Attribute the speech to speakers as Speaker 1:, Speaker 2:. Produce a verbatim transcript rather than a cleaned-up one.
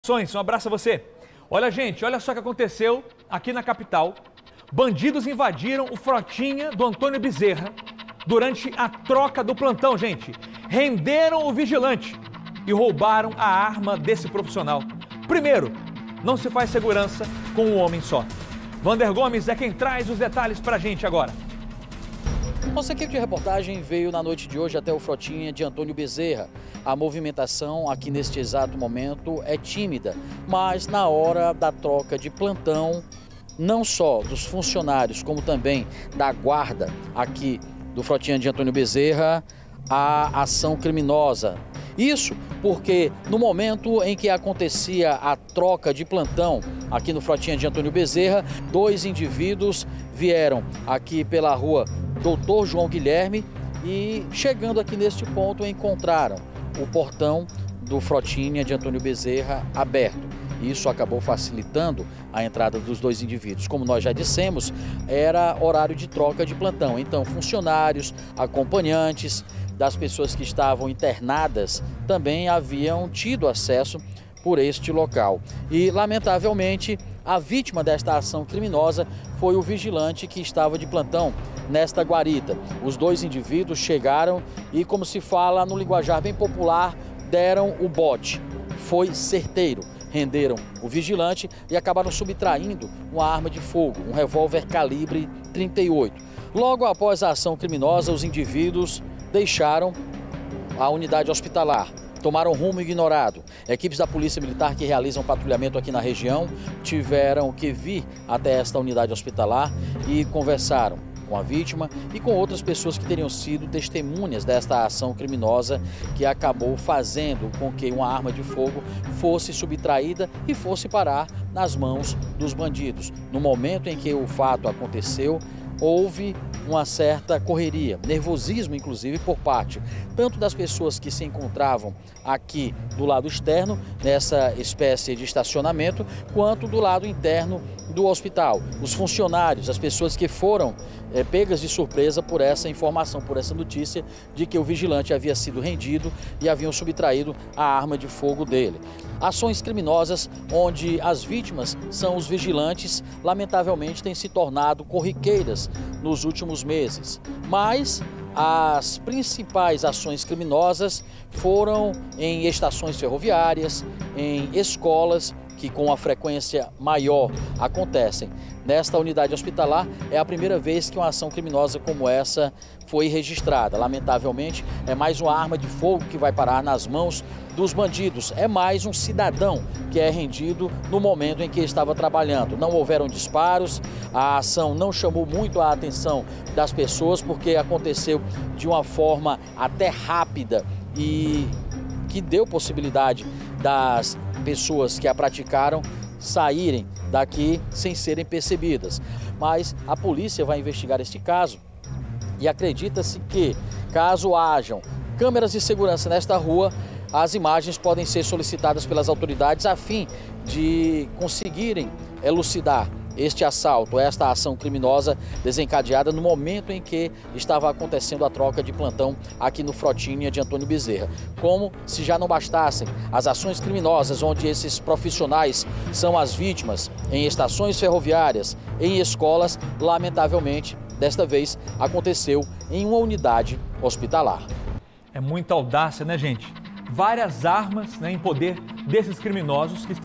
Speaker 1: Um abraço a você. Olha, gente, olha só o que aconteceu aqui na capital. Bandidos invadiram o Frotinha do Antônio Bezerra durante a troca do plantão, gente. Renderam o vigilante e roubaram a arma desse profissional. Primeiro, não se faz segurança com um homem só. Vander Gomes é quem traz os detalhes pra gente agora.
Speaker 2: Nossa equipe de reportagem veio na noite de hoje até o Frotinha de Antônio Bezerra. A movimentação aqui neste exato momento é tímida, mas na hora da troca de plantão, não só dos funcionários, como também da guarda aqui do Frotinha de Antônio Bezerra, há ação criminosa. Isso porque no momento em que acontecia a troca de plantão aqui no Frotinha de Antônio Bezerra, dois indivíduos vieram aqui pela rua Doutor João Guilherme e, chegando aqui neste ponto, encontraram o portão do Frotinha de Antônio Bezerra aberto. Isso acabou facilitando a entrada dos dois indivíduos. Como nós já dissemos, era horário de troca de plantão. Então, funcionários, acompanhantes das pessoas que estavam internadas também haviam tido acesso por este local. E, lamentavelmente, a vítima desta ação criminosa foi o vigilante que estava de plantão nesta guarita. Os dois indivíduos chegaram e, como se fala no linguajar bem popular, deram o bote. Foi certeiro. Renderam o vigilante e acabaram subtraindo uma arma de fogo, um revólver calibre trinta e oito. Logo após a ação criminosa, os indivíduos deixaram a unidade hospitalar. Tomaram rumo ignorado. Equipes da Polícia Militar que realizam patrulhamento aqui na região tiveram que vir até esta unidade hospitalar e conversaram com a vítima e com outras pessoas que teriam sido testemunhas desta ação criminosa que acabou fazendo com que uma arma de fogo fosse subtraída e fosse parar nas mãos dos bandidos. No momento em que o fato aconteceu, houve uma certa correria, nervosismo inclusive por parte tanto das pessoas que se encontravam aqui do lado externo, nessa espécie de estacionamento, quanto do lado interno do hospital. Os funcionários, as pessoas que foram é, pegas de surpresa por essa informação, por essa notícia de que o vigilante havia sido rendido e haviam subtraído a arma de fogo dele. Ações criminosas onde as vítimas são os vigilantes, lamentavelmente têm se tornado corriqueiras nos últimos meses. Mas as principais ações criminosas foram em estações ferroviárias, em escolas, que com a frequência maior acontecem. Nesta unidade hospitalar é a primeira vez que uma ação criminosa como essa foi registrada. Lamentavelmente, é mais uma arma de fogo que vai parar nas mãos dos bandidos. É mais um cidadão que é rendido no momento em que estava trabalhando. Não houveram disparos, a ação não chamou muito a atenção das pessoas porque aconteceu de uma forma até rápida e que deu possibilidade das pessoas que a praticaram saírem daqui sem serem percebidas. Mas a polícia vai investigar este caso e acredita-se que, caso hajam câmeras de segurança nesta rua, as imagens podem ser solicitadas pelas autoridades a fim de conseguirem elucidar este assalto, esta ação criminosa desencadeada no momento em que estava acontecendo a troca de plantão aqui no Frotinha de Antônio Bezerra. Como se já não bastassem as ações criminosas onde esses profissionais são as vítimas em estações ferroviárias, em escolas, lamentavelmente, desta vez aconteceu em uma unidade hospitalar.
Speaker 1: É muita audácia, né, gente? Várias armas, né, em poder desses criminosos que